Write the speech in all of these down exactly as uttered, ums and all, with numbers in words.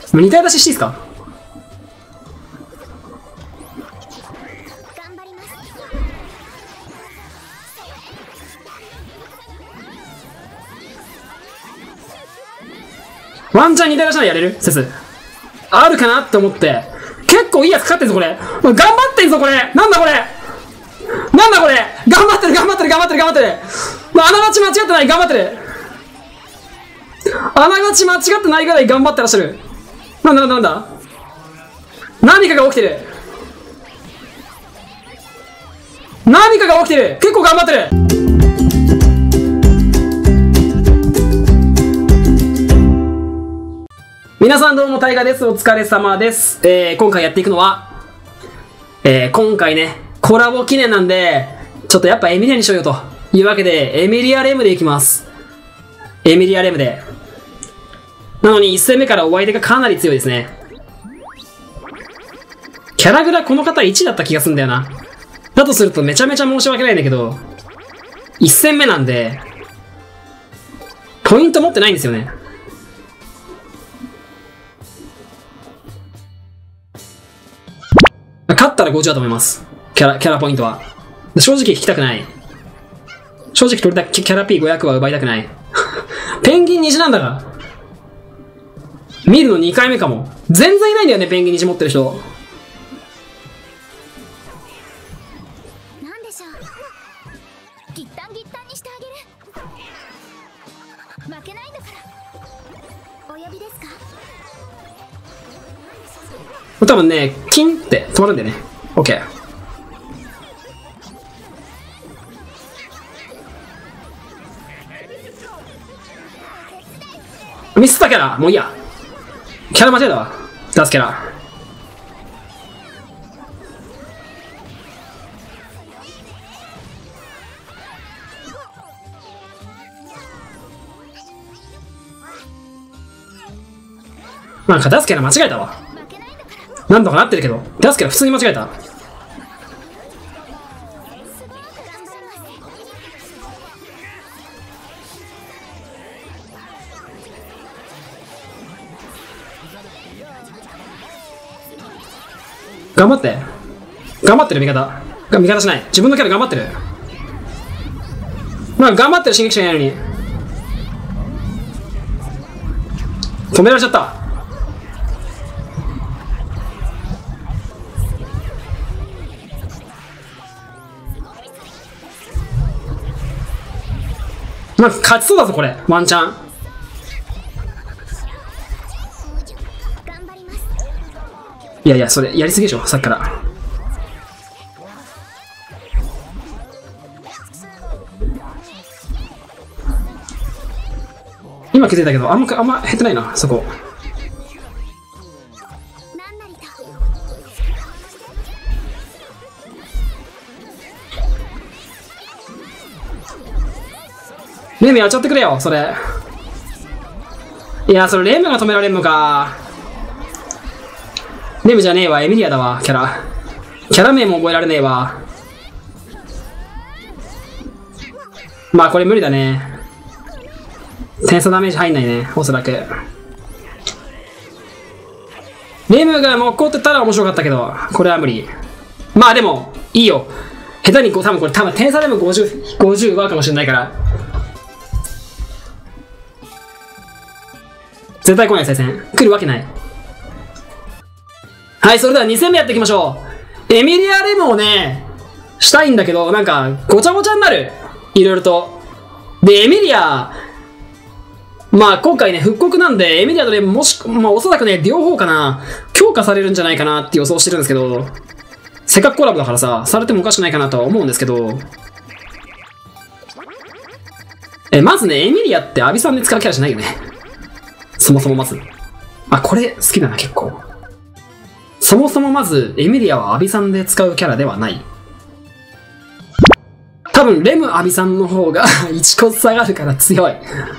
に体出ししていいですか？ワンチャンに体出しならやれる説あるかなって思って。結構いいやつかかってんぞこれ。頑張ってんぞこれ。なんだこれ。なんだこれ。頑張ってる頑張ってる頑張ってる頑張ってる。まあ、あながち間違ってない。頑張ってる。あながち間違ってないぐらい頑張ってらっしゃる。なんだなんだなんだ。何かが起きてる。何かが起きてる。結構頑張ってる。皆さんどうも、タイガです。お疲れ様です。えー、今回やっていくのは、えー、今回ね、コラボ記念なんで、ちょっとやっぱエミリアにしようよというわけで、エミリアレムでいきます。エミリアレムで。なのにいっ戦目からお相手がかなり強いですね。キャラグラこの方いちだった気がするんだよな。だとするとめちゃめちゃ申し訳ないんだけど、いっ戦目なんで、ポイント持ってないんですよね。勝ったらごじゅうだと思います。キャラ、キャラポイントは。正直引きたくない。正直取りたキャラ ピーごひゃく は奪いたくない。ペンギン虹なんだが。見るのにかいめかも。全然いないんだよね、ペンギン虹持ってる人。 なんでしょう。ギッタンギッタンにしてあげる。負けないんだから。お呼びですか？ 多分ね、キンって止まるんだよね。オッケー。ミスったキャラもういいや。キャラ間違えたわ。出すキャラ。なんか出すキャラ間違えたわ。なんとかなってるけど、出すキャラ普通に間違えた。頑張って。頑張ってる味方。味方しない。自分のキャラ頑張ってる。まあ頑張ってる進撃者いないのに。止められちゃった。まあ、勝ちそうだぞこれワンチャン。いやいやそれやりすぎでしょさっきから。今気づいたけどあんまあんま減ってないなそこ。レムやっちゃってくれよそれ。いやそれレムが止められんのか。レムじゃねえわエミリアだわキャラ。キャラ名も覚えられねえわ。まあこれ無理だね。点差ダメージ入んないねおそらく。レムが残ってたら面白かったけどこれは無理。まあでもいいよ。下手にこう多分これ多分点差でもごじゅう、ごじゅうはかもしれないから。絶対来ない再戦。来るわけない。はい、それではに戦目やっていきましょう。エミリアレムをね、したいんだけど、なんか、ごちゃごちゃになる。いろいろと。で、エミリア、まあ今回ね、復刻なんで、エミリアとレムもし、まあおそらくね、両方かな、強化されるんじゃないかなって予想してるんですけど、せっかくコラボだからさ、されてもおかしくないかなとは思うんですけど、え、まずね、エミリアってアビさんで使うキャラじゃないよね。そもそもまず。あ、これ好きだな、結構。そもそもまず、エミリアはアビさんで使うキャラではない。多分、レムアビさんの方がいちコス差があるから強い。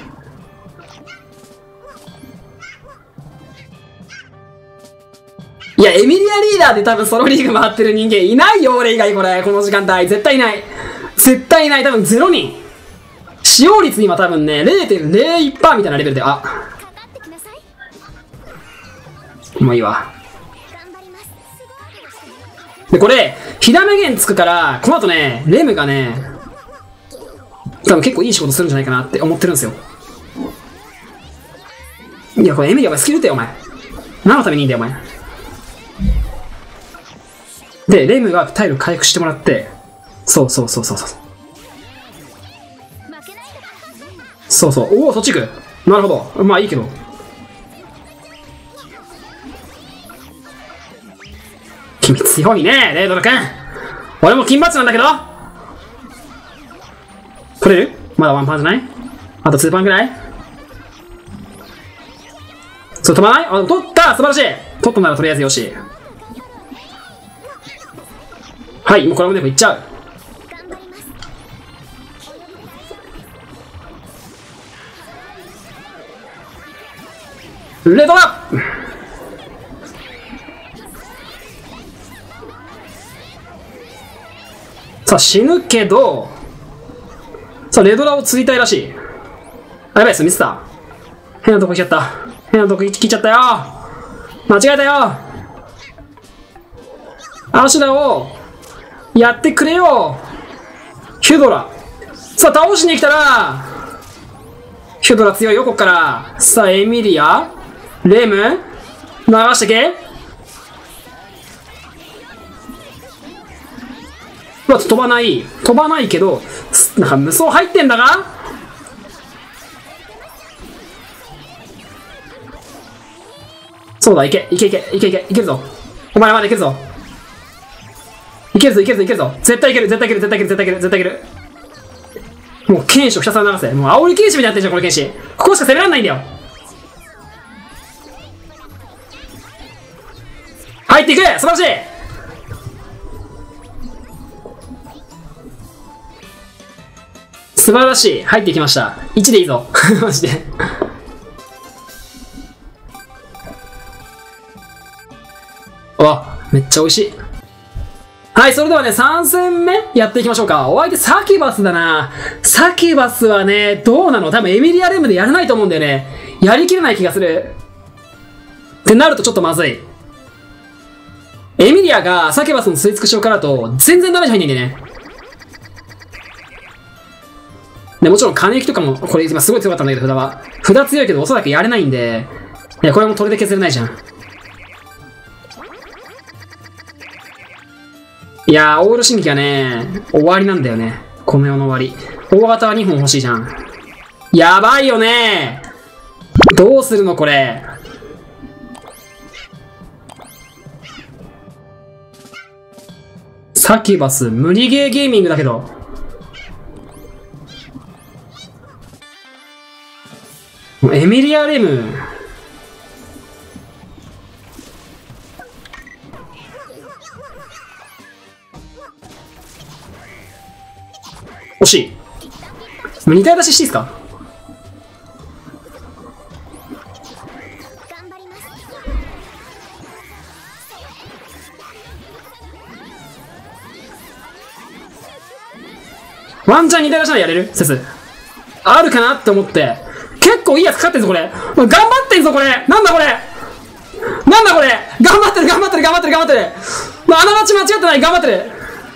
いや、エミリアリーダーで多分ソロリーグ回ってる人間いないよ、俺以外これ。この時間帯。絶対いない。絶対いない。多分ゼロにん。使用率今多分ね、れいてんれいいちパーセント みたいなレベルで、あ。 もういいわ。 頑張ります。 で、これ、火ダメ弦つくから、この後ね、レムがね、多分結構いい仕事するんじゃないかなって思ってるんですよ。いや、これエミリアお前スキル打てよ、お前。何のためにいいんだよ、お前。で、レムが体力回復してもらって、そうそうそうそうそう。そうそう。おお、そっち行く。なるほど。まあいいけど。君強いね、レイドル君。俺も金バッチなんだけど。取れる？まだワンパンじゃない？あとツーパンぐらい？そう、飛ばない？あ、取った！素晴らしい！取ったならとりあえずよし。はい、もうこれもでもいっちゃう。レドラ！さあ、死ぬけど、さあ、レドラを釣りたいらしい。あ、やばいです、ミスった。変なとこ来ちゃった。変なとこ来ちゃったよ。間違えたよ。アシュラを、やってくれよ。ヒュドラ。さあ、倒しに来たら、ヒュドラ強いよ、こっから。さあ、エミリアレム流してけ。うわ、飛ばない。飛ばないけど、なんか無双入ってんだが。そうだ、いけ、いけいけ、いけいけ、いけるぞ。お前までいけるぞ。いけるぞ、いけるぞ、いけるぞ。絶対いける、絶対いける、絶対いける、絶対いける、絶対いける。もう、剣士をひたすら流せ。もう、煽り剣士みたいになってるじゃん、この剣士。ここしか攻められないんだよ。入っていく！素晴らしい！素晴らしい。入ってきました。いちでいいぞ。マジで。わ、めっちゃ美味しい。はい、それではね、さん戦目やっていきましょうか。お相手サキュバスだな。サキュバスはね、どうなの？多分エミリアレムでやらないと思うんだよね。やりきれない気がする。ってなるとちょっとまずい。エミリアがサキュバスの吸い付く召喚だと全然ダメージ入んないんだよね。で、もちろん金行きとかも、これ今すごい強かったんだけど、札は。札強いけどおそらくやれないんで、いや、これも鳥で削れないじゃん。いやー、オール進撃はね、終わりなんだよね。この世の終わり。大型はにほん欲しいじゃん。やばいよねー。どうするのこれ。サキュバス、無理ゲーゲーミングだけど。エミリアレム。惜しい。似た出ししていいですか？ワンチャン似た出しならやれる？セス。あるかなって思って。結構いいやつかかってんぞ、これ。頑張ってんぞ、これ。なんだこれ。なんだこれ。頑張ってる、頑張ってる、頑張ってる、頑張ってる。あながち間違ってない、頑張ってる。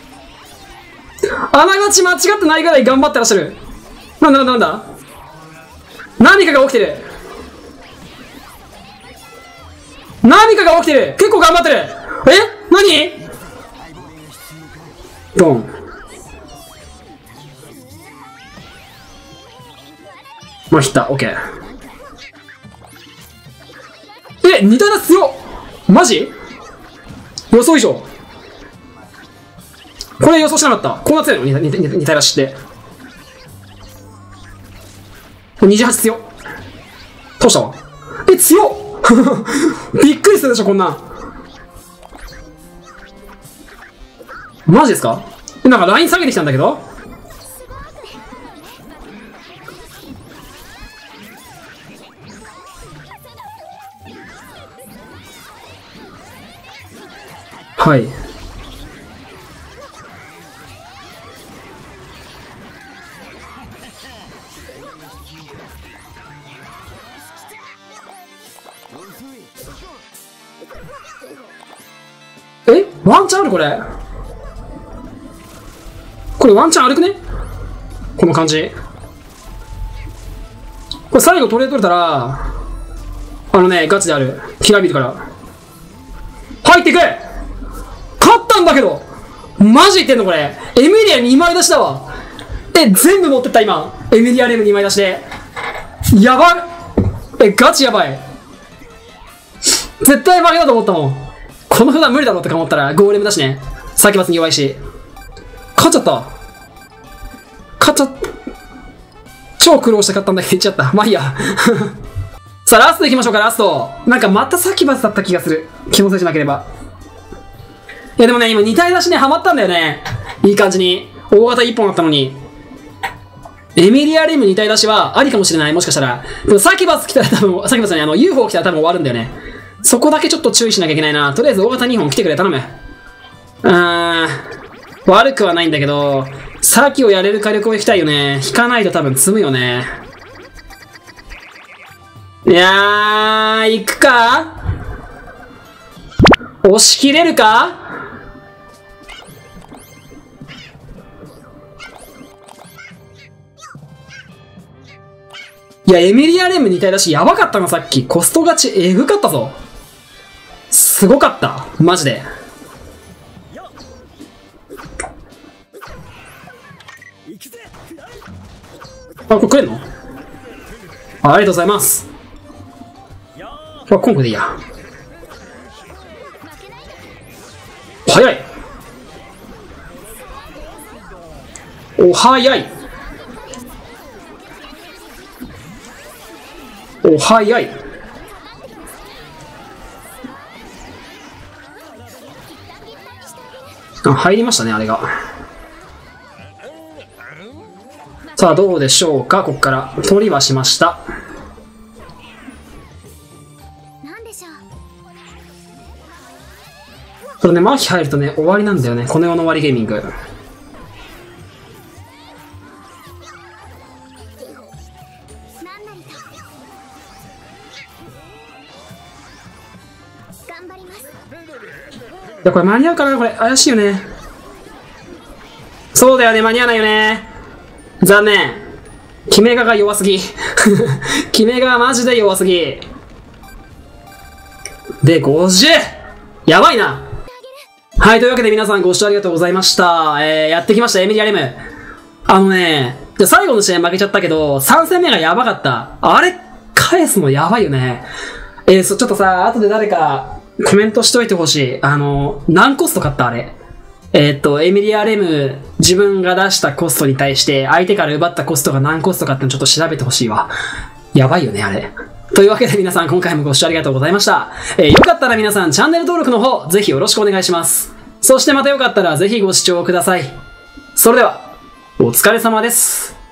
あながち間違ってないぐらい頑張ってらっしゃる。なんだなんだなんだ。何かが起きてる。何かが起きてる。結構頑張ってる。え？何？ドン。まあ、来た。オッケー。え、似たら強っ。マジ？予想以上。これ予想しなかった。こんな強いの？似た、似た、似たらしって。にじゅうはち強っ。どうしたわ。え、強っびっくりするでしょ、こんなん。マジですか？え、なんかライン下げてきたんだけど。はい。 えワンチャンあるこれ。これワンチャン悪くね？この感じ。これ最後トレー取れたら、あのね、ガチである。きらびるから。入ってく！勝ったんだけどマジ言ってんのこれ。エミリアにまい出しだわ。え、全部持ってった今。エミリアレムにまい出しで。やばい。え、ガチやばい。絶対負けだと思ったもん。この札無理だろって思ったらゴーレムだしね。サキバスに弱いし。勝っちゃった。勝っちゃった。超苦労して勝ったんだけど言っちゃった。まあいいや。さあ、ラスト行きましょうか、ラスト。なんかまたサキバスだった気がする。気のせいじゃなければ。いやでもね、今に体出しね、ハマったんだよね。いい感じに。大型いっぽんあったのに。エミリアレムに体出しはありかもしれない。もしかしたら。でもサキバス来たら多分、サキバスね、あの ユーフォー 来たら多分終わるんだよね。そこだけちょっと注意しなきゃいけないな。とりあえず大型にほん来てくれ、頼む。うーん。悪くはないんだけど、サキをやれる火力を引きたいよね。引かないと多分積むよね。いやー、行くか？押し切れるか？いや、エミリアレムに体だし、やばかったな、さっき。コスト勝ち、えぐかったぞ。すごかった。マジで。あ、これくれんの？あ、ありがとうございます。あ、今回でいいや。早い。お、早い。お、早い。あ、入りましたね、あれが。さあ、どうでしょうか、ここから。取りはしました。これね、マキ入るとね、終わりなんだよね。この世の終わりゲーミング。いや、これ間に合うかな？これ、怪しいよね。そうだよね、間に合わないよね。残念。決めがが弱すぎ。決めがマジで弱すぎ。で、ごじゅう! やばいな。はい、というわけで皆さんご視聴ありがとうございました。えー、やってきました、エミリアレム。あのね、最後の試合負けちゃったけど、さん戦目がやばかった。あれ、返すのやばいよね。えー、そ、ちょっとさ、後で誰か、コメントしといてほしい。あの、何コスト買ったあれ。えー、っと、エミリアレム、自分が出したコストに対して、相手から奪ったコストが何コストかってのちょっと調べてほしいわ。やばいよね、あれ。というわけで皆さん、今回もご視聴ありがとうございました。えー、よかったら皆さん、チャンネル登録の方、ぜひよろしくお願いします。そしてまたよかったら、ぜひご視聴ください。それでは、お疲れ様です。